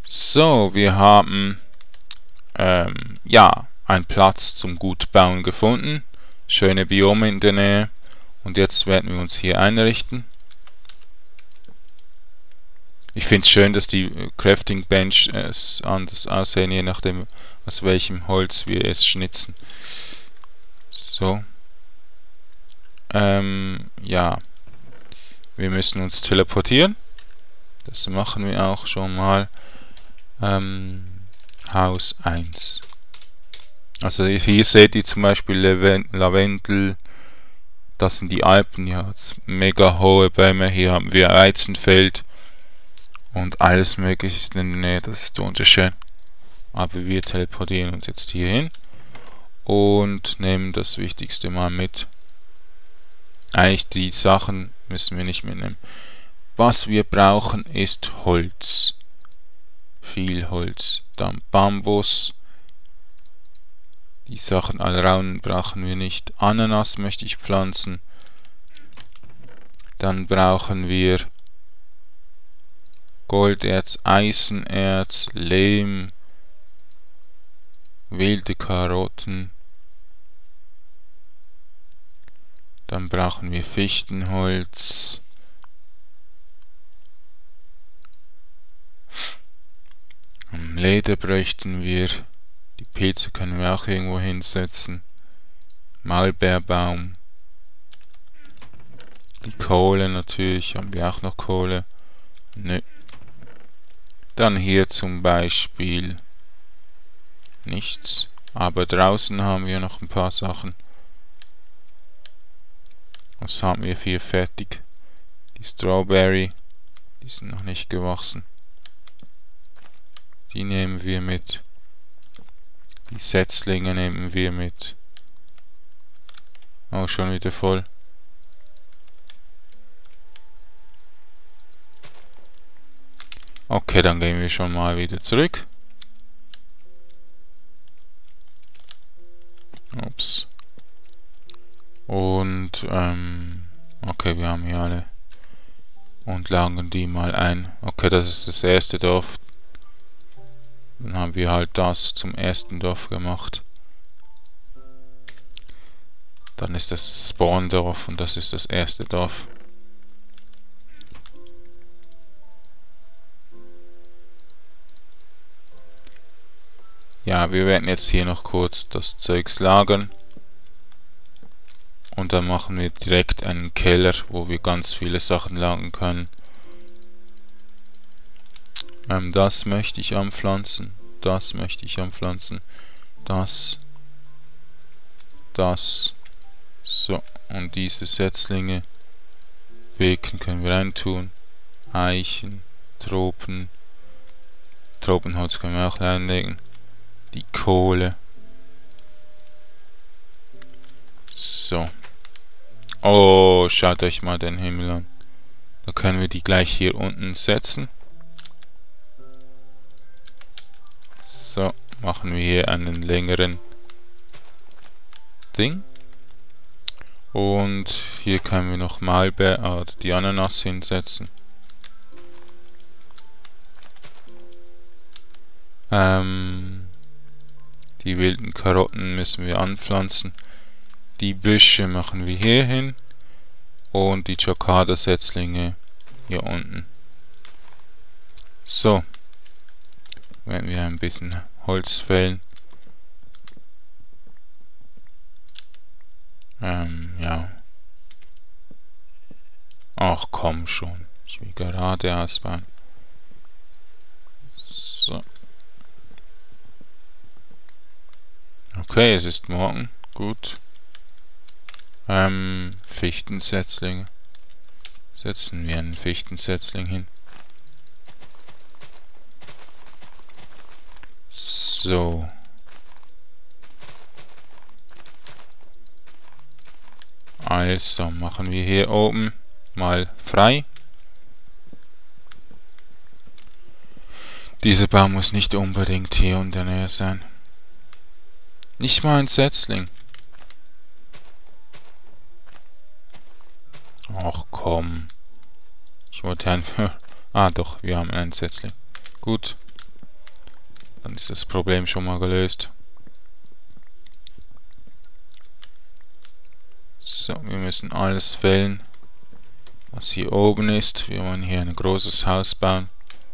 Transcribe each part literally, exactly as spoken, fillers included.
So, wir haben ähm, ja, einen Platz zum Gutbauen gefunden. Schöne Biome in der Nähe. Und jetzt werden wir uns hier einrichten. Ich finde es schön, dass die Crafting Bench es anders aussehen, je nachdem aus welchem Holz wir es schnitzen. So. Ähm, ja. Wir müssen uns teleportieren. Das machen wir auch schon mal. Ähm, Haus eins. Also hier seht ihr zum Beispiel Lavendel. Das sind die Alpen. Hier hat es mega hohe Bäume. Hier haben wir Weizenfeld. Und alles mögliche ist in der Nähe. Das ist wunderschön. Aber wir teleportieren uns jetzt hier hin. Und nehmen das Wichtigste mal mit. Eigentlich die Sachen müssen wir nicht mitnehmen. Was wir brauchen ist Holz. Viel Holz. Dann Bambus. Die Sachen Alraun brauchen wir nicht. Ananas möchte ich pflanzen. Dann brauchen wir Golderz, Eisenerz, Lehm, wilde Karotten. Dann brauchen wir Fichtenholz. Leder bräuchten wir. Die Pilze können wir auch irgendwo hinsetzen. Maulbeerbaum. Die Kohle natürlich. Haben wir auch noch Kohle? Nö. Dann hier zum Beispiel nichts. Aber draußen haben wir noch ein paar Sachen. Was haben wir hier fertig? Die Strawberry. Die sind noch nicht gewachsen. Die nehmen wir mit. Die Setzlinge nehmen wir mit. Oh, schon wieder voll. Okay, dann gehen wir schon mal wieder zurück. Ups. Und, ähm, okay, wir haben hier alle. Und lagern die mal ein. Okay, das ist das erste Dorf. Dann haben wir halt das zum ersten Dorf gemacht. Dann ist das Spawn-Dorf und das ist das erste Dorf. Ja, wir werden jetzt hier noch kurz das Zeugs lagern. Und dann machen wir direkt einen Keller, wo wir ganz viele Sachen lagern können. Ähm, das möchte ich anpflanzen. Das möchte ich anpflanzen. Das. Das. So. Und diese Setzlinge. Birken können wir reintun. Eichen. Tropen. Tropenholz können wir auch reinlegen. Die Kohle. So. Oh, schaut euch mal den Himmel an. Da können wir die gleich hier unten setzen. So, machen wir hier einen längeren Ding. Und hier können wir noch Maulbeer oder die Ananas hinsetzen. Ähm, die wilden Karotten müssen wir anpflanzen. Die Büsche machen wir hier hin. Und die Jokada-Setzlinge hier unten. So. Werden wir ein bisschen Holz fällen. Ähm, ja. Ach komm schon. Ich will gerade ausbauen. So. Okay, es ist morgen. Gut. Ähm, Fichtensetzlinge. Setzen wir einen Fichtensetzling hin. So. Also machen wir hier oben mal frei. Dieser Baum muss nicht unbedingt hier in der Nähe sein. Nicht mal ein Setzling. Ach komm. Ich wollte einfach... Ah doch, wir haben einen Setzling. Gut. Dann ist das Problem schon mal gelöst. So, wir müssen alles fällen, was hier oben ist. Wir wollen hier ein großes Haus bauen.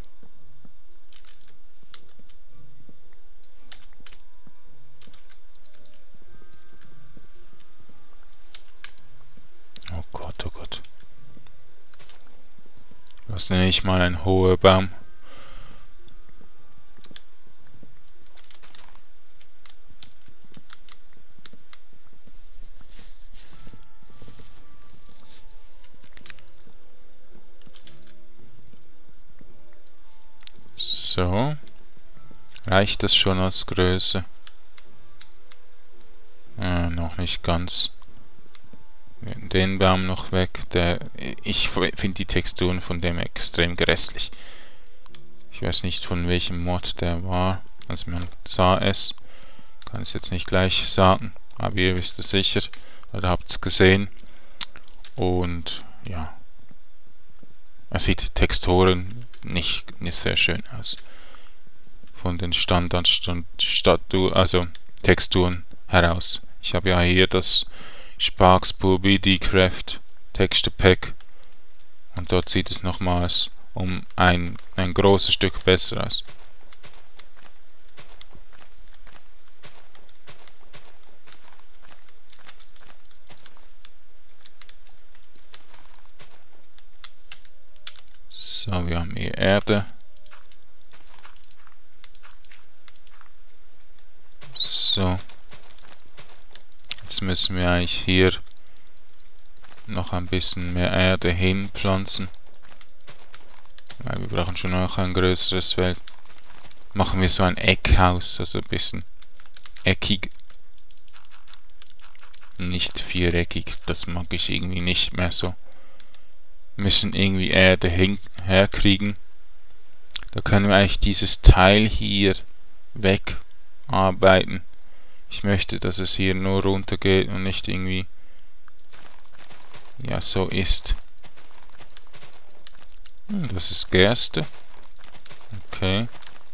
Oh Gott, oh Gott. Das nenne ich mal ein hoher Baum. So. Reicht das schon als Größe? Äh, noch nicht ganz. Den Baum noch weg. Der, ich finde die Texturen von dem extrem grässlich. Ich weiß nicht, von welchem Mod der war. Also man sah es. Kann es jetzt nicht gleich sagen. Aber ihr wisst es sicher. Oder habt es gesehen. Und ja. Er sieht Texturen nicht, nicht sehr schön aus. Von den Standard-Statu, also Texturen heraus. Ich habe ja hier das Sparks Puppy Decraft Texture Pack und dort sieht es nochmals um ein, ein großes Stück besser aus. So, wir haben hier Erde. So. Jetzt müssen wir eigentlich hier noch ein bisschen mehr Erde hinpflanzen. Weil wir brauchen schon noch ein größeres Feld. Machen wir so ein Eckhaus, also ein bisschen eckig. Nicht viereckig, das mag ich irgendwie nicht mehr so. Wir müssen irgendwie Erde hin herkriegen. Da können wir eigentlich dieses Teil hier wegarbeiten. Ich möchte, dass es hier nur runter geht und nicht irgendwie ja so ist. Hm, das ist Gerste. Okay.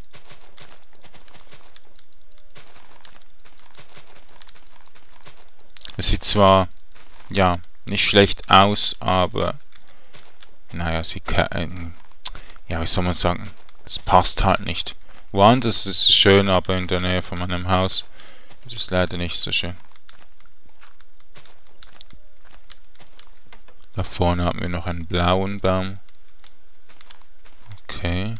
Es sieht zwar ja nicht schlecht aus, aber naja, sie kann, ja, wie soll man sagen, es passt halt nicht. Woanders ist es schön, aber in der Nähe von meinem Haus ist es leider nicht so schön. Da vorne haben wir noch einen blauen Baum. Okay.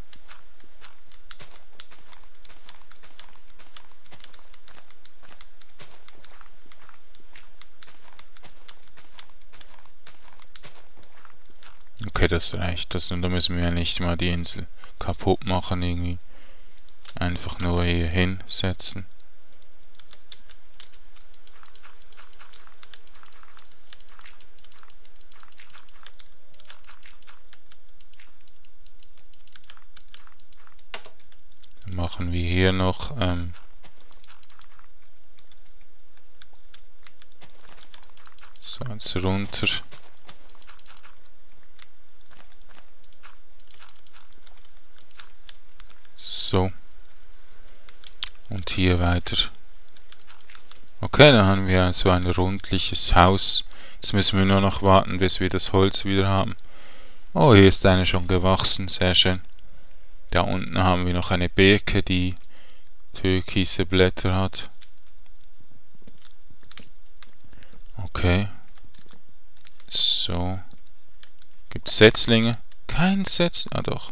Okay, das reicht. Das, und da müssen wir ja nicht mal die Insel kaputt machen irgendwie. Einfach nur hier hinsetzen. Dann machen wir hier noch ähm, so jetzt runter. So. Und hier weiter. Okay, dann haben wir so ein rundliches Haus. Jetzt müssen wir nur noch warten, bis wir das Holz wieder haben. Oh, hier ist eine schon gewachsen. Sehr schön. Da unten haben wir noch eine Birke, die türkise Blätter hat. Okay. So. Gibt es Setzlinge? Kein Setzling. Ah doch.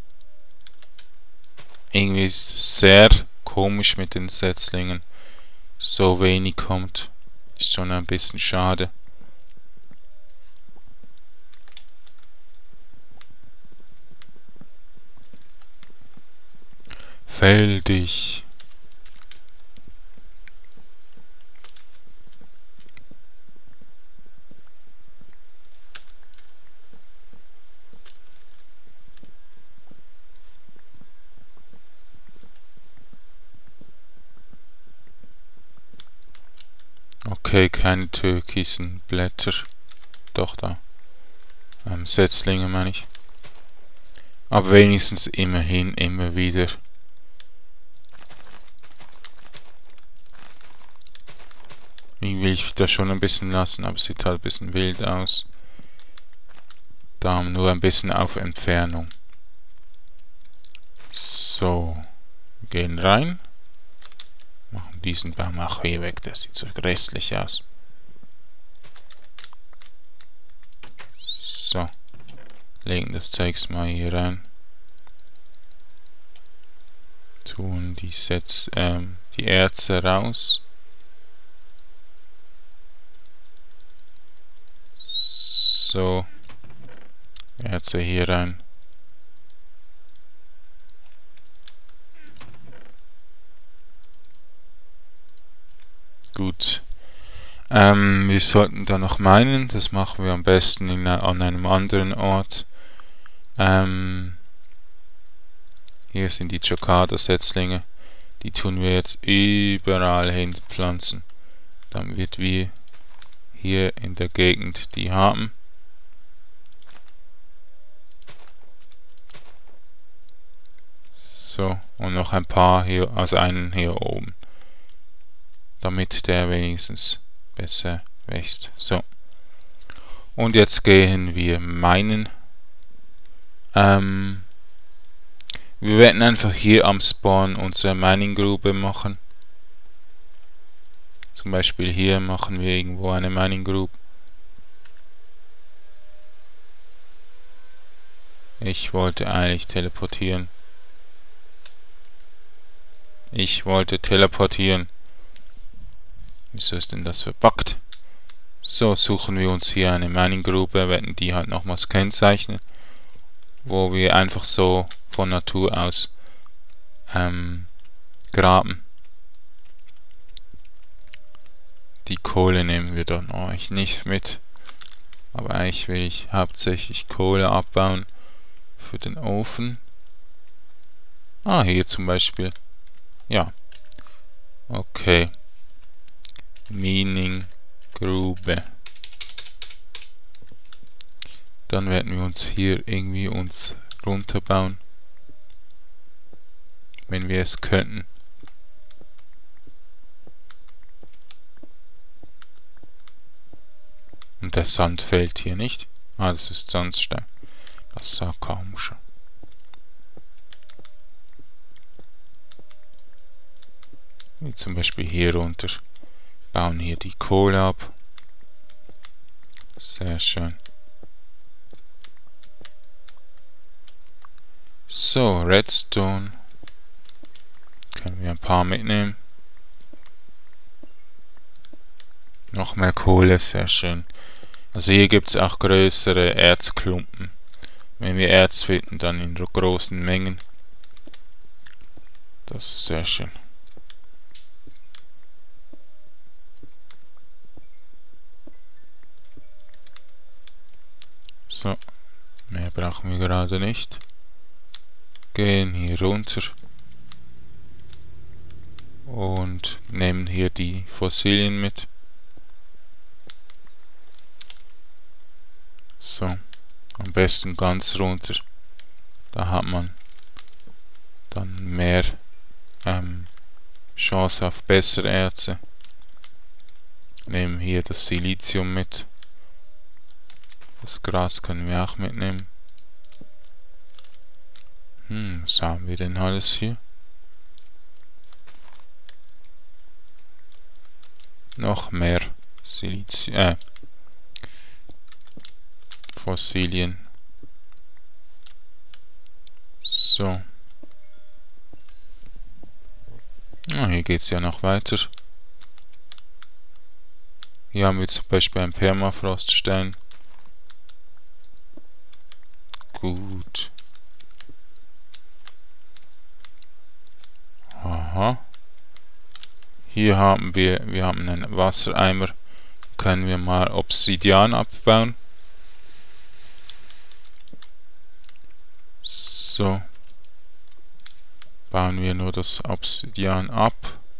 Irgendwie ist es sehr komisch mit den Setzlingen. So wenig kommt. Ist schon ein bisschen schade. Fäll dich. Okay, keine türkisen Blätter. Doch, da. Ähm, Setzlinge meine ich. Aber wenigstens immerhin immer wieder Irgendwie will ich das schon ein bisschen lassen, aber es sieht halt ein bisschen wild aus. Da haben wir nur ein bisschen auf Entfernung. So, gehen rein. Machen diesen Baum auch hier weg, der sieht so grässlich aus. So, legen das Zeugs mal hier rein. Tun die, Setz, ähm, die Erze raus. So, Erze hier rein. Gut. Ähm, wir sollten da noch meinen, das machen wir am besten in, an einem anderen Ort. Ähm, hier sind die Jokada-Setzlinge. Die tun wir jetzt überall hin pflanzen. Dann wird wir hier in der Gegend die haben. So, und noch ein paar hier, also einen hier oben. Damit der wenigstens besser wächst. So. Und jetzt gehen wir meinen. Ähm, wir werden einfach hier am Spawn unsere Mining-Grube machen. Zum Beispiel hier machen wir irgendwo eine Mining-Grube. Ich wollte eigentlich teleportieren. Ich wollte teleportieren. Wieso ist denn das verpackt? So, suchen wir uns hier eine Mining-Grube, werden die halt nochmals kennzeichnen, wo wir einfach so von Natur aus ähm, graben. Die Kohle nehmen wir dann eigentlich nicht mit, aber eigentlich will ich hauptsächlich Kohle abbauen für den Ofen. Ah, hier zum Beispiel. Ja. Okay. Mining Grube. Dann werden wir uns hier irgendwie uns runterbauen, wenn wir es könnten. Und der Sand fällt hier nicht. Ah, das ist Sandstein. Das sah kaum schon. Wie zum Beispiel hier runter. Bauen hier die Kohle ab. Sehr schön. So, Redstone. Können wir ein paar mitnehmen. Noch mehr Kohle, sehr schön. Also hier gibt es auch größere Erzklumpen. Wenn wir Erz finden, dann in großen Mengen. Das ist sehr schön. So, mehr brauchen wir gerade nicht. Gehen hier runter und nehmen hier die Fossilien mit. So, am besten ganz runter. Da hat man dann mehr ähm, Chance auf bessere Erze. Nehmen hier das Silizium mit. Das Gras können wir auch mitnehmen. Hm, was haben wir denn alles hier? Noch mehr Silizium, äh, Fossilien. So. Ah, hier geht es ja noch weiter. Hier haben wir zum Beispiel einen Permafroststein. Gut. Aha. Hier haben wir, wir haben einen Wassereimer. Können wir mal Obsidian abbauen. So. Bauen wir nur das Obsidian ab.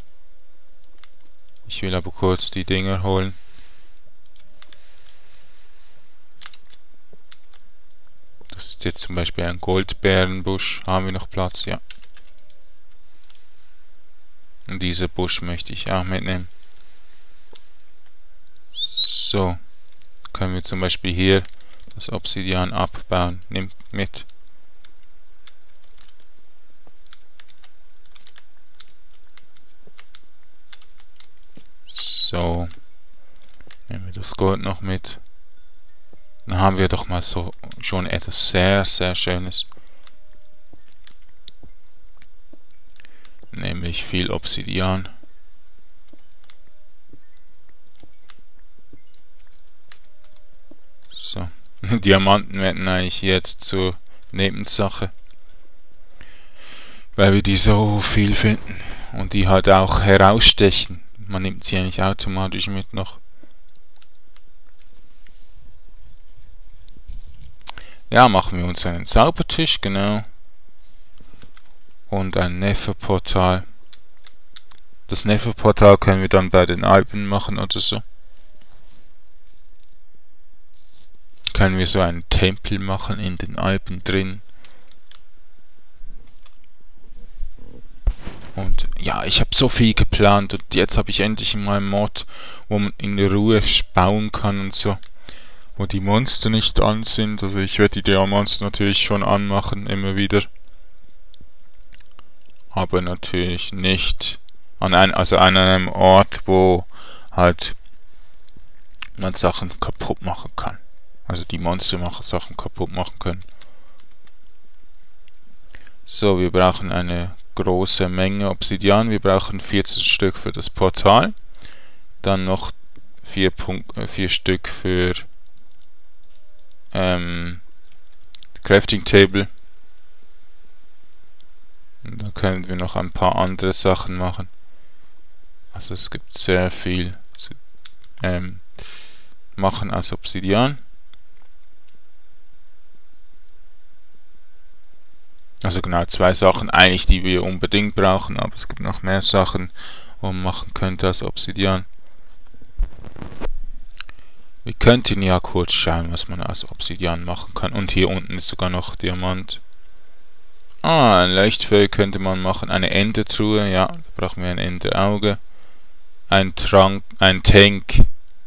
Ich will aber kurz die Dinger holen. Das ist jetzt zum Beispiel ein Goldbeerenbusch. Haben wir noch Platz? Ja. Und dieser Busch möchte ich auch mitnehmen. So, können wir zum Beispiel hier das Obsidian abbauen. Nimmt mit. So, nehmen wir das Gold noch mit. Dann haben wir doch mal so schon etwas sehr, sehr Schönes. Nämlich viel Obsidian. So. Diamanten werden eigentlich jetzt zur Nebensache. Weil wir die so viel finden. Und die halt auch herausstechen. Man nimmt sie eigentlich automatisch mit noch. Ja, machen wir uns einen Zaubertisch, genau. Und ein Nether-Portal. Das Nether-Portal können wir dann bei den Alpen machen oder so. Können wir so einen Tempel machen in den Alpen drin. Und ja, ich habe so viel geplant und jetzt habe ich endlich mal einen Mod, wo man in Ruhe bauen kann und so. Wo die Monster nicht an sind. Also ich werde die Monster natürlich schon anmachen, immer wieder. Aber natürlich nicht an, ein, also an einem Ort, wo halt man Sachen kaputt machen kann. Also die Monster machen Sachen kaputt machen können. So, wir brauchen eine große Menge Obsidian. Wir brauchen vierzehn Stück für das Portal. Dann noch vier, Punkt, äh, vier Stück für ähm, Crafting Table. Und dann können wir noch ein paar andere Sachen machen. Also es gibt sehr viel zu ähm, machen als Obsidian. Also genau zwei Sachen eigentlich, die wir unbedingt brauchen, aber es gibt noch mehr Sachen, wo man machen könnte als Obsidian. Wir könnten ja kurz schauen, was man als Obsidian machen kann. Und hier unten ist sogar noch Diamant. Ah, ein Leuchtfeuer könnte man machen. Eine Endertruhe, ja, da brauchen wir ein Enderauge. Ein Trank, ein Tank.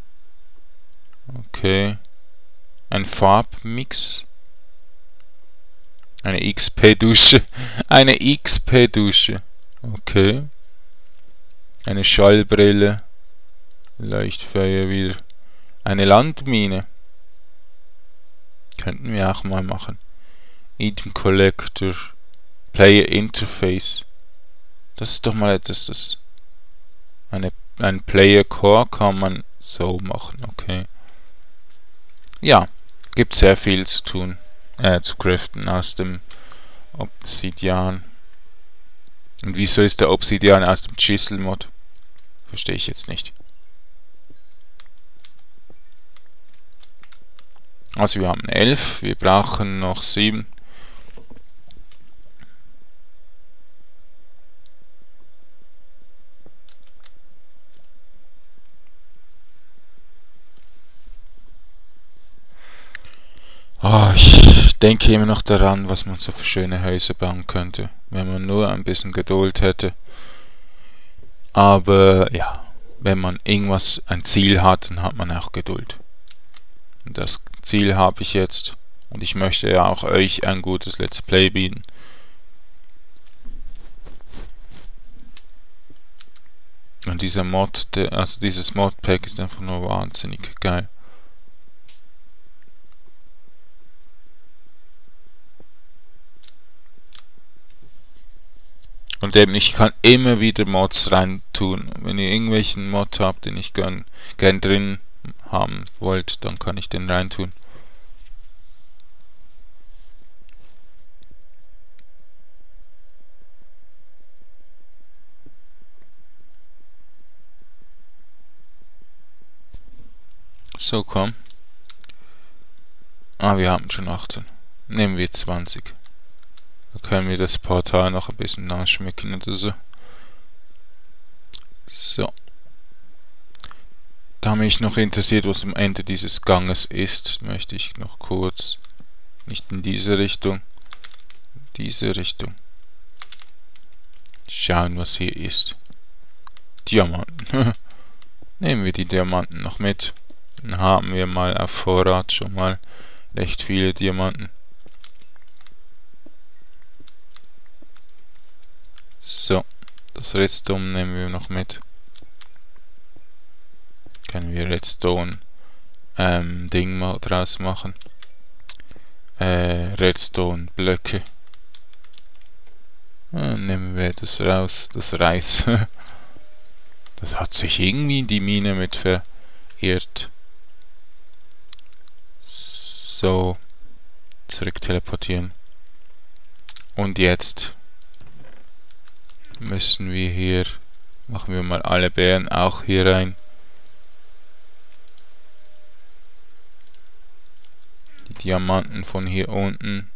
Okay. Ein Farbmix. Eine X P-Dusche. Eine X P-Dusche. Okay. Eine Schallbrille. Leuchtfeuer wieder. Eine Landmine. Könnten wir auch mal machen. Item Collector. Player Interface. Das ist doch mal etwas, das. Eine, ein Player Core kann man so machen. Okay. Ja. Gibt sehr viel zu tun. Äh, zu craften aus dem Obsidian. Und wieso ist der Obsidian aus dem Chisel-Mod? Verstehe ich jetzt nicht. Also wir haben elf, wir brauchen noch sieben. Oh, ich denke immer noch daran, was man so für schöne Häuser bauen könnte, wenn man nur ein bisschen Geduld hätte. Aber ja, wenn man irgendwas, ein Ziel hat, dann hat man auch Geduld. Und das Ziel habe ich jetzt. Und ich möchte ja auch euch ein gutes Let's Play bieten. Und dieser Mod, der, also dieses Modpack ist einfach nur wahnsinnig geil. Und eben, ich kann immer wieder Mods rein tun. Wenn ihr irgendwelchen Mod habt, den ich gern, gern drin haben wollt, dann kann ich den rein tun. So, komm. Ah, wir haben schon achtzehn. Nehmen wir zwanzig. Da können wir das Portal noch ein bisschen nachschmücken oder so. So. Da mich noch interessiert, was am Ende dieses Ganges ist, möchte ich noch kurz, nicht in diese Richtung, in diese Richtung, schauen, was hier ist. Diamanten. Nehmen wir die Diamanten noch mit. Dann haben wir mal auf Vorrat schon mal recht viele Diamanten. So, das Redstone nehmen wir noch mit. Können wir Redstone ähm, Ding mal draus machen. Äh, Redstone Blöcke. Dann nehmen wir das raus, das Reis. Das hat sich irgendwie in die Mine mit verirrt. So, zurück teleportieren. Und jetzt müssen wir hier, machen wir mal alle Beeren auch hier rein. Die Diamanten von hier unten.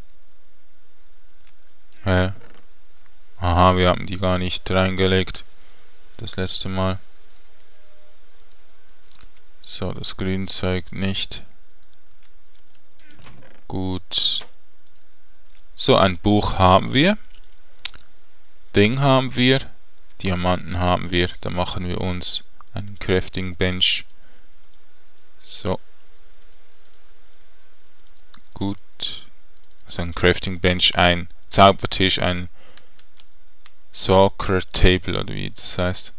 Hä? Aha, wir haben die gar nicht reingelegt. Das letzte Mal. So, das Grünzeug nicht. Gut. So, ein Buch haben wir. Ding haben wir. Diamanten haben wir. Da machen wir uns einen Crafting Bench. So. Gut. Also ein Crafting Bench, ein Zaubertisch, ein Soccer Table oder wie das heißt.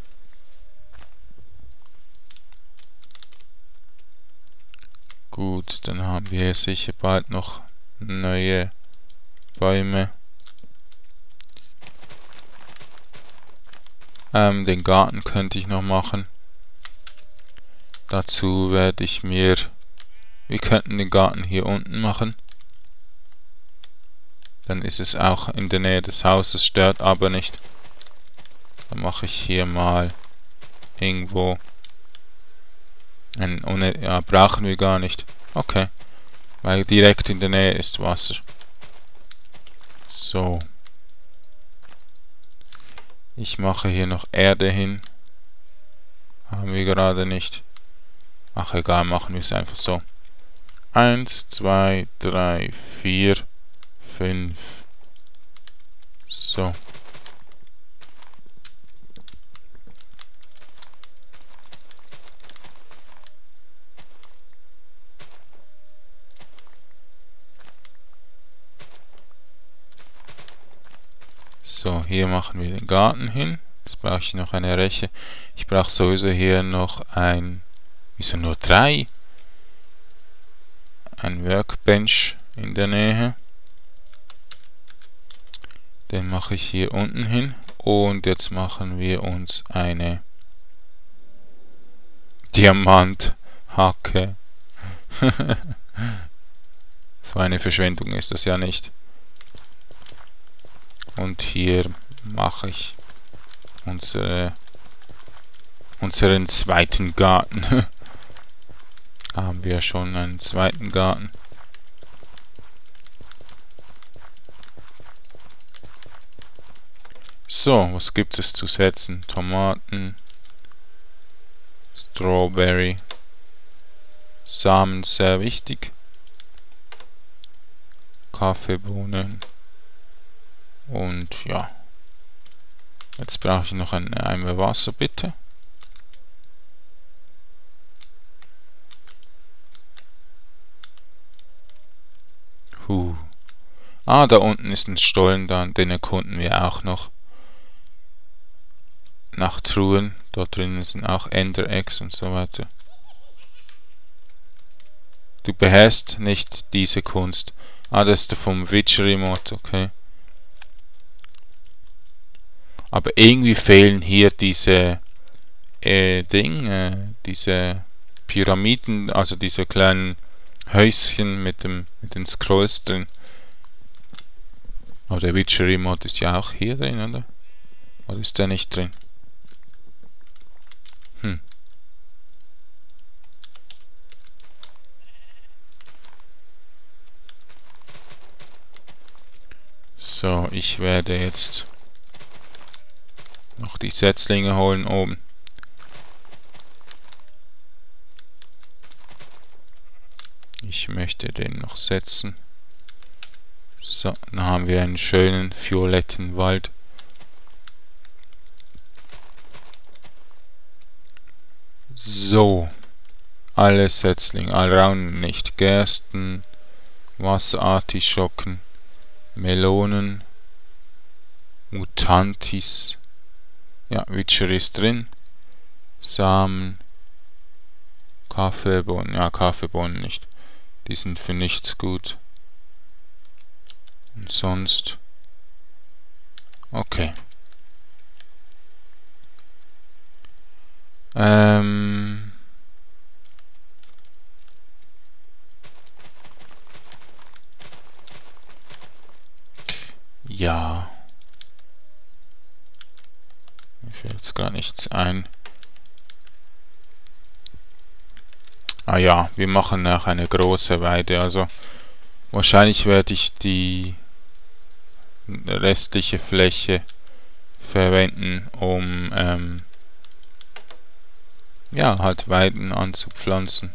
Gut, dann haben wir sicher bald noch neue Bäume. Ähm, den Garten könnte ich noch machen. Dazu werde ich mir... Wir könnten den Garten hier unten machen. Dann ist es auch in der Nähe des Hauses, stört aber nicht. Dann mache ich hier mal irgendwo einen, ohne, ja, brauchen wir gar nicht. Okay, weil direkt in der Nähe ist Wasser. So. Ich mache hier noch Erde hin. Haben wir gerade nicht. Ach egal, machen wir es einfach so. Eins, zwei, drei, vier, fünf. So. So, hier machen wir den Garten hin. Jetzt brauche ich noch eine Reche. Ich brauche sowieso hier noch ein... Wieso nur drei? Ein Workbench in der Nähe. Den mache ich hier unten hin. Und jetzt machen wir uns eine Diamanthacke. So eine Verschwendung ist das ja nicht. Und hier mache ich unsere, unseren zweiten Garten. Haben wir schon einen zweiten Garten. So, was gibt es zu setzen? Tomaten, Strawberry, Samen, sehr wichtig. Kaffeebohnen. Und ja, jetzt brauche ich noch einen Eimer Wasser, bitte. Huh. Ah, da unten ist ein Stollen, da, den erkunden wir auch noch. Nach Truhen, dort drinnen sind auch Ender-Eggs und so weiter. Du beherrschst nicht diese Kunst. Ah, das ist vom Witchery-Mod, okay. Aber irgendwie fehlen hier diese äh, Ding, äh, diese Pyramiden, also diese kleinen Häuschen mit dem mit den Scrolls drin. Aber der Witchery Mod ist ja auch hier drin, oder? Oder ist der nicht drin? Hm. So, ich werde jetzt noch die Setzlinge holen oben. Ich möchte den noch setzen. So, dann haben wir einen schönen violetten Wald. So. alle Setzlinge, Alraunen nicht, Gersten, Wasserartischocken, Melonen, Mutantis, ja, Witcher ist drin, Samen, Kaffeebohnen, ja, Kaffeebohnen nicht, die sind für nichts gut. Und sonst, okay. Ähm... Ja. Mir fällt jetzt gar nichts ein. Ah ja, wir machen nach eine große Weide, also wahrscheinlich werde ich die restliche Fläche verwenden, um ähm, ja, halt Weiden anzupflanzen.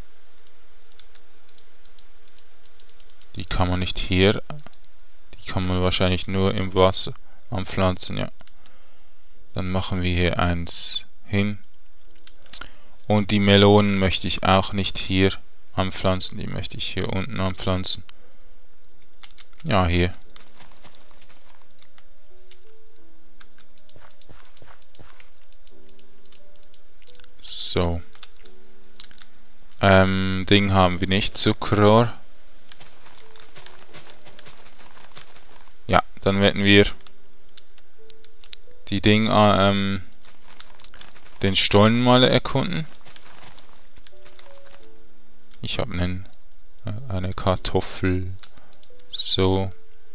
Die kann man nicht hier, die kann man wahrscheinlich nur im Wasser anpflanzen, ja. Dann machen wir hier eins hin. Und die Melonen möchte ich auch nicht hier anpflanzen, die möchte ich hier unten anpflanzen. Ja, hier. So. Ähm, Ding haben wir nicht, Zuckerrohr. Ja, dann werden wir die Ding, ähm, den Stollen mal erkunden. Ich habe einen, äh, eine Kartoffel. So.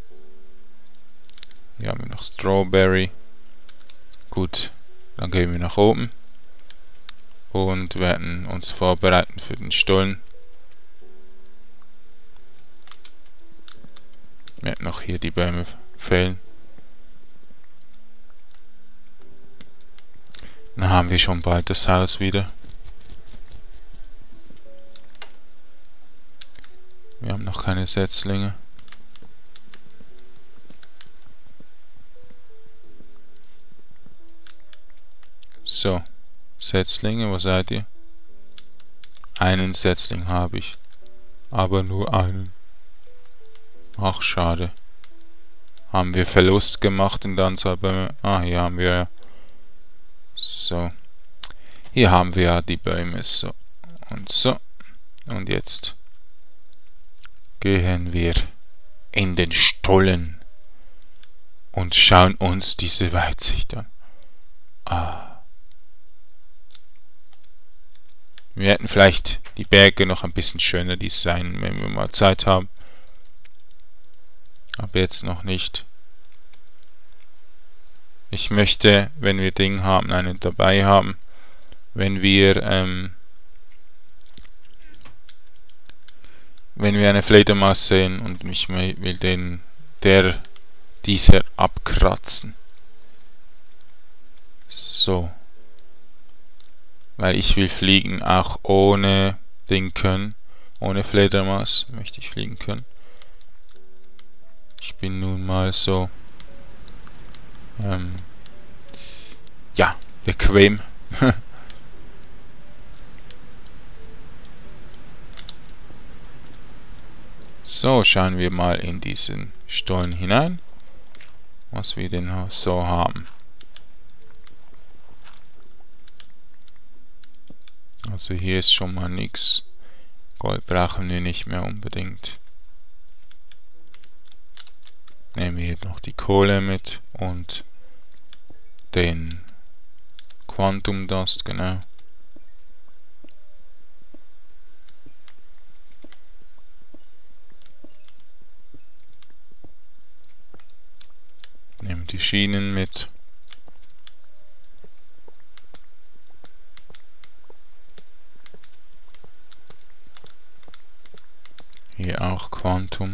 Hier haben wir noch Strawberry. Gut, dann gehen wir nach oben und werden uns vorbereiten für den Stollen. Wir werden noch hier die Bäume fällen. Dann haben wir schon bald das Haus wieder. Wir haben noch keine Setzlinge. So, Setzlinge, wo seid ihr? Einen Setzling habe ich, aber nur einen. Ach, schade. Haben wir Verlust gemacht in der Anzahl Bäume? Ah, hier haben wir ja. So. Hier haben wir ja die Bäume. So. Und so. Und jetzt gehen wir in den Stollen und schauen uns diese Weitsicht an. Ah. Wir hätten vielleicht die Berge noch ein bisschen schöner designen, wenn wir mal Zeit haben. Aber jetzt noch nicht. Ich möchte, wenn wir Ding haben, einen dabei haben. Wenn wir, ähm, wenn wir eine Fledermaus sehen und ich will den, der, dieser abkratzen. So. Weil ich will fliegen, auch ohne Ding können. Ohne Fledermaus möchte ich fliegen können. Ich bin nun mal so, ähm, ja, bequem. So, schauen wir mal in diesen Stollen hinein, was wir denn so haben. Also hier ist schon mal nichts. Gold brauchen wir nicht mehr unbedingt. Nehmen wir hier noch die Kohle mit und den Quantum Dust, genau. Nehmen die Schienen mit. Hier auch Quantum.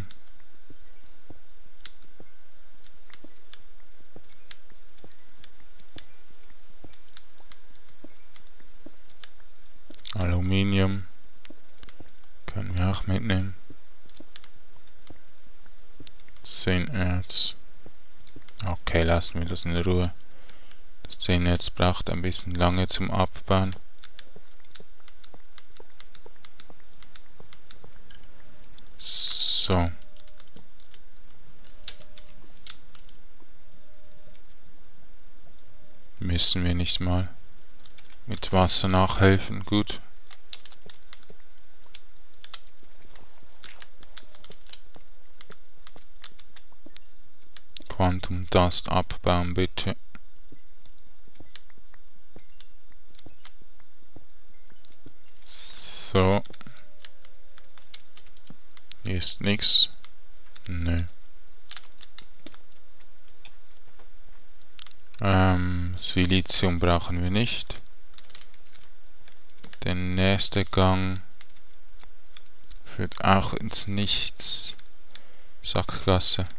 Aluminium können wir auch mitnehmen. zehn Erz. Okay, lassen wir das in Ruhe. Das zehn Erz braucht ein bisschen lange zum Abbauen. So. Müssen wir nicht mal mit Wasser nachhelfen. Gut. Quantum Dust abbauen, bitte. So. Hier ist nichts. Nö. Ähm, Silizium brauchen wir nicht. Der nächste Gang führt auch ins Nichts. Sackgasse.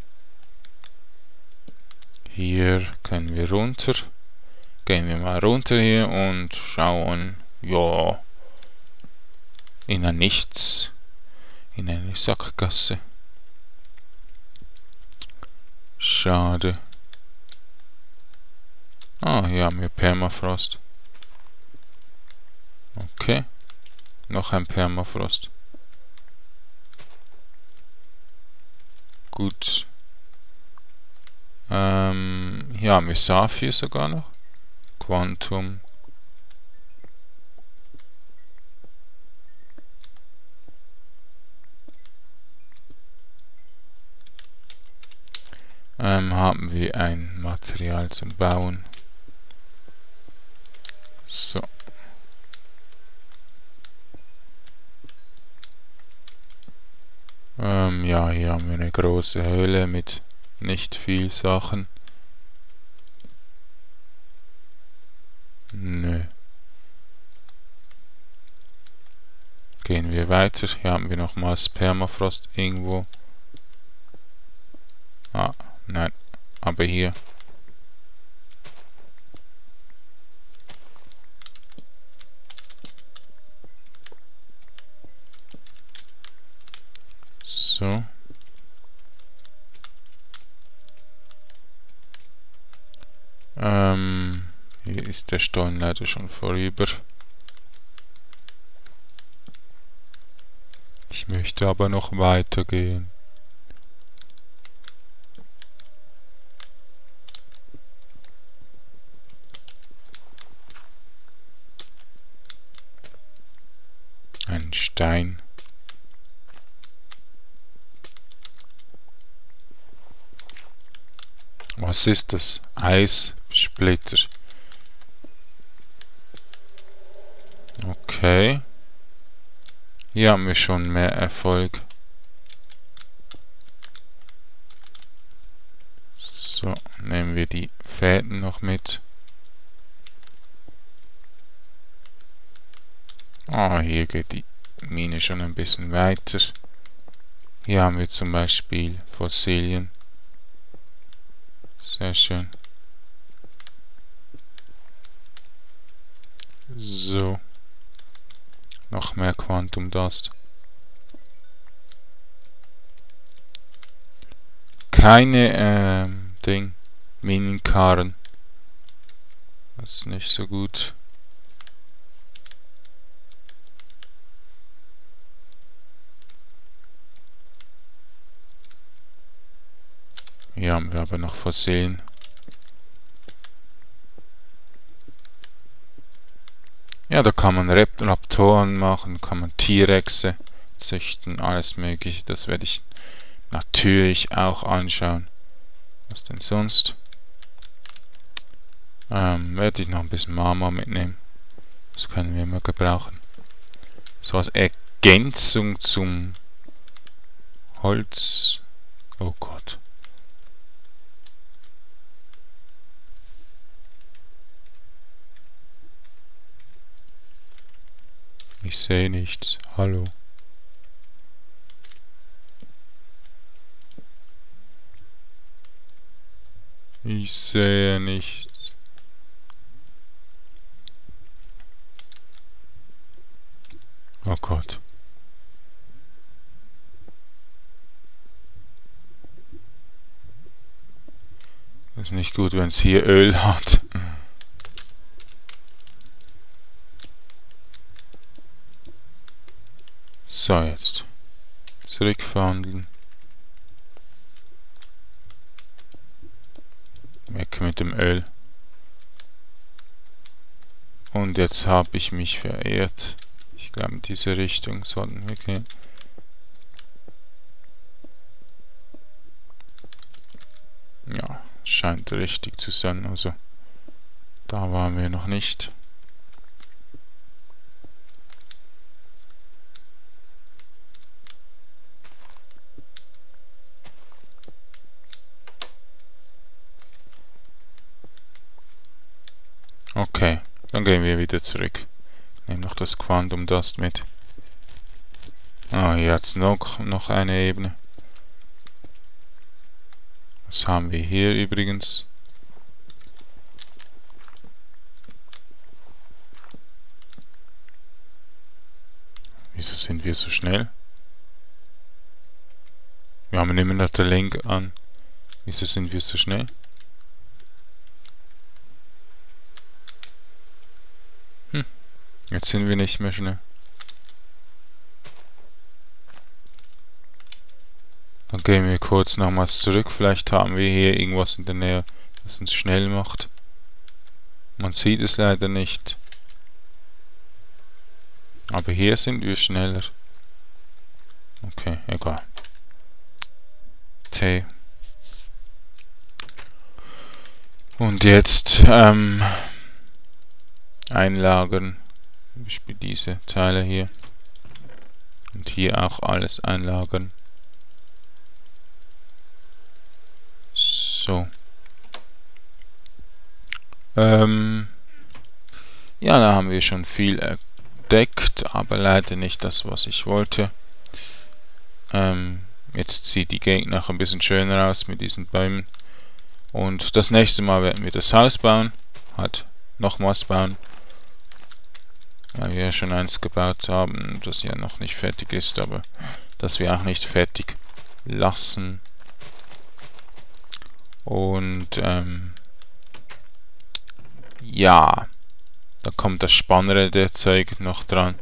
Hier können wir runter. Gehen wir mal runter hier und schauen. Ja. In ein Nichts. In eine Sackgasse. Schade. Ah, hier haben wir Permafrost. Okay. Noch ein Permafrost. Gut. Ähm, hier haben wir Saphir sogar noch. Quantum. Ähm, haben wir ein Material zum Bauen. So. Ähm, ja, hier haben wir eine große Höhle mit nicht viel Sachen. Nö. Gehen wir weiter. Hier haben wir nochmals Permafrost irgendwo. Ah, nein. Aber hier. So. Ähm, hier ist der Stein leider schon vorüber. Ich möchte aber noch weitergehen. Ein Stein. Was ist das? Eissplitter. Okay. Hier haben wir schon mehr Erfolg. So, nehmen wir die Fäden noch mit. Ah, hier geht die Mine schon ein bisschen weiter. Hier haben wir zum Beispiel Fossilien. Sehr schön. So. Noch mehr Quantum Dust. Keine, ähm, Ding. Minenkarren. Das ist nicht so gut. Hier haben wir aber noch Fossilien. Ja, da kann man Rap Raptoren machen, kann man T-Rexe züchten, alles mögliche. Das werde ich natürlich auch anschauen. Was denn sonst? Ähm, werde ich noch ein bisschen Marmor mitnehmen. Das können wir immer gebrauchen. So als Ergänzung zum Holz. Oh Gott. Ich sehe nichts. Hallo. Ich sehe nichts. Oh Gott. Das ist nicht gut, wenn es hier Öl hat. So, jetzt. Zurückverhandeln. Weg mit dem Öl. Und jetzt habe ich mich verirrt. Ich glaube, in diese Richtung sollten wir gehen. Ja, scheint richtig zu sein. Also, da waren wir noch nicht. Okay, dann gehen wir wieder zurück. Nehmen noch das Quantum Dust mit. Ah, hier hat es noch, noch eine Ebene. Was haben wir hier übrigens? Wieso sind wir so schnell? Wir haben immer noch den Link an. Wieso sind wir so schnell? Hm, jetzt sind wir nicht mehr schnell. Dann gehen wir kurz nochmals zurück. Vielleicht haben wir hier irgendwas in der Nähe, das uns schnell macht. Man sieht es leider nicht. Aber hier sind wir schneller. Okay, egal. T. Und jetzt ähm, einlagern. Zum Beispiel diese Teile hier. Und hier auch alles einlagern. So. Ähm, ja, da haben wir schon viel entdeckt, aber leider nicht das, was ich wollte. Ähm, jetzt sieht die Gegend noch ein bisschen schöner aus mit diesen Bäumen. Und das nächste Mal werden wir das Haus bauen. Halt nochmals bauen. Weil wir ja schon eins gebaut haben, das ja noch nicht fertig ist, aber das wir auch nicht fertig lassen. Und ähm, ja, da kommt das spannende Zeug noch dran.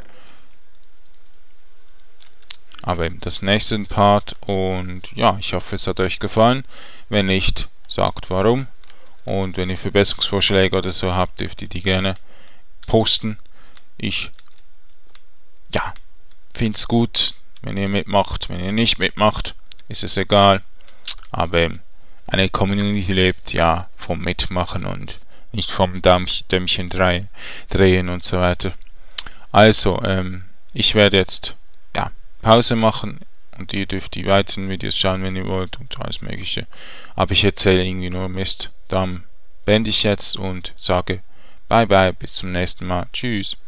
Aber eben das nächste Part. Und ja, ich hoffe, es hat euch gefallen. Wenn nicht, sagt warum. Und wenn ihr Verbesserungsvorschläge oder so habt, dürft ihr die gerne posten. Ich ja, finde es gut, wenn ihr mitmacht. Wenn ihr nicht mitmacht, ist es egal. Aber eben, eine Community lebt ja vom Mitmachen und nicht vom Däumchen drehen und so weiter. Also, ähm, ich werde jetzt ja, Pause machen und ihr dürft die weiteren Videos schauen, wenn ihr wollt und alles mögliche. Aber ich erzähle irgendwie nur Mist. Dann beende ich jetzt und sage bye bye, bis zum nächsten Mal. Tschüss.